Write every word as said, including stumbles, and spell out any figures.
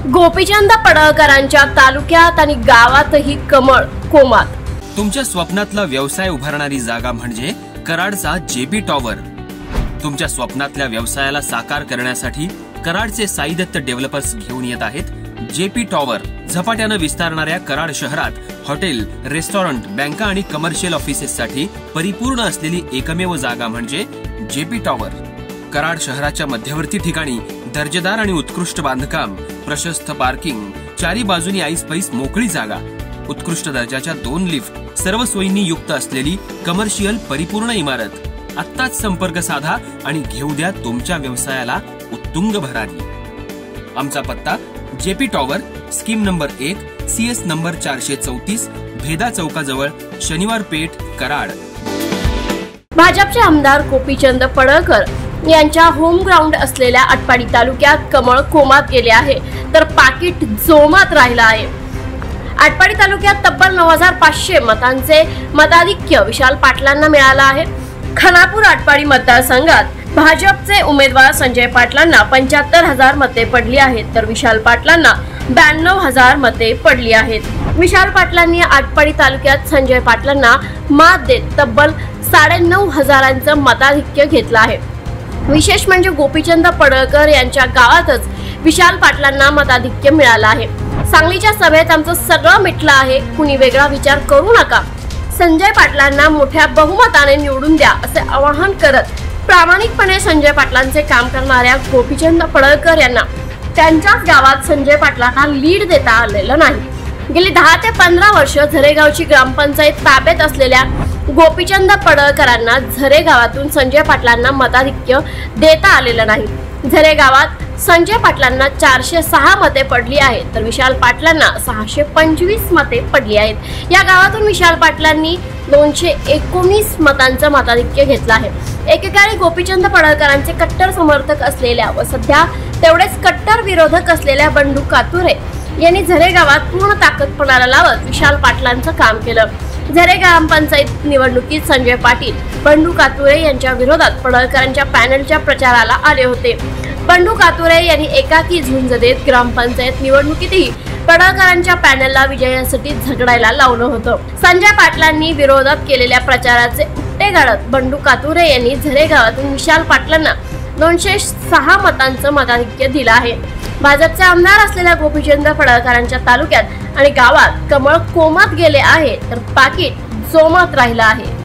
गोपीचंद पडळकरांच्या तालुक्यात आणि गावातही कमळ कोमात। तुमच्या स्वप्नातला व्यवसाय उभारणारी जागा म्हणजे कराडचा जेपी टॉवर। तुमच्या स्वप्नातल्या व्यवसायाला साकार करण्यासाठी कराडचे साई दत्त डेव्हलपर्स घेऊन येत आहेत जेपी टॉवर। झपाट्याने विस्तारणाऱ्या कराड शहरात हॉटेल, रेस्टॉरंट, बँका आणि कमर्शियल ऑफिसेससाठी परिपूर्ण असलेली एकमेव जागा म्हणजे जेपी टॉवर। कराड शहराच्या मध्यवर्ती ठिकाणी दर्जेदार आणि उत्कृष्ट बांधकाम, प्रशस्त पार्किंग, चारी बाजूनी ऐस पैस मोकळी जागा, उत्कृष्ट दर्जाच्या दोन लिफ्ट, सर्व सोयींनी युक्त असलेली कमर्शियल परिपूर्ण इमारत। आत्ताच संपर्क साधा आणि घेऊ द्या तुमच्या व्यवसायाला उत्तुंग भरारी। आमचा पत्ता जेपी टॉवर, स्कीम नंबर एक, सीएस नंबर चारशे चौतीस, भेदा चौकाजवळ, शनिवार पेठ, कराड। भाजपचे आमदार गोपीचंद पडळकर यांच्या होम ग्राउंड असलेल्या आटपाडी तालुक्यात कमळ कोमात गेले आहे, तर पाकिट जोमात राहिला आहे। आटपाडी तालुक्यात तब्बल नऊ हजार पाचशे मतांचे मताधिक्य विशाल पाटलांना मिळालं आहे। खानापूर आटपाडी मतदारसंघात भाजपचे उमेदवार संजय पाटलांना पंच्याहत्तर हजार मते पडली आहेत, तर विशाल पाटलांना ब्याण्णव हजार मते पडली आहेत। विशाल पाटलांनी आटपाडी तालुक्यात संजय पाटलांना मात देत तब्बल साडेनऊ हजारांचं मताधिक्य घेतलं आहे। विशेष म्हणजे गोपीचंद पडळकर यांच्या गावातच विशाल पाटलांना मताधिक्य मिळालं आहे। सांगलीच्या सभेत आमचं सगळं मिटलं आहे, कुणी वेगळा विचार करू नका, संजय पाटलांना मोठ्या बहुमताने निवडून द्या असे आवाहन करत प्रामाणिकपणे संजय पाटलांचे काम करणाऱ्या गोपीचंद पडळकर यांना त्यांच्याच गावात संजय पाटलांना लीड देता आलेलं नाही। गेली दहा ते पंधरा वर्ष झरेगावची ग्रामपंचायत ताब्यात असलेल्या गोपीचंद पडळकरांना झरे गावातून संजय पाटलांना मताधिक्य देता आलेलं नाही। झरे गावात संजय पाटलांना चारशे सहा मते पडली आहेत, तर विशाल पाटलांना सहाशे पंचवीस मते पडली आहेत। या गावातून विशाल पाटलांनी दोनशे एकोणीस मतांचं मताधिक्य घेतलं आहे। एकेकाळी गोपीचंद पडळकरांचे कट्टर समर्थक असलेल्या व सध्या तेवढेच कट्टर विरोधक असलेल्या बंडू कातुरे यांनी झरे गावात पूर्ण ताकद पणाला लावत विशाल पाटलांचं काम केलं। झरे ग्रामपंचायत निवडणुकीत संजय पाटील बंडू कातुरे यांच्या विरोधात पडळकरांच्या पॅनलच्या प्रचाराला आले होते। बंडू कातुरे यांनी एकाकी झुंज देत ग्रामपंचायत निवडणुकीतही पडळकरांच्या पॅनलला विजयासाठी झगडायला लावलं होतं। संजय पाटलांनी विरोधात केलेल्या प्रचाराचे उपटे गाळत बंडू कातुरे यांनी झरे गावातून विशाल पाटलांना दोनशे सहा मतांचं मताधिक्य दिलं आहे। भाजपचे आमदार असलेल्या गोपीचंद पडळकरांच्या तालुक्यात आणि गावात कमळ कोमात गेले आहे, तर पाकिट जोमात राहिलं आहे।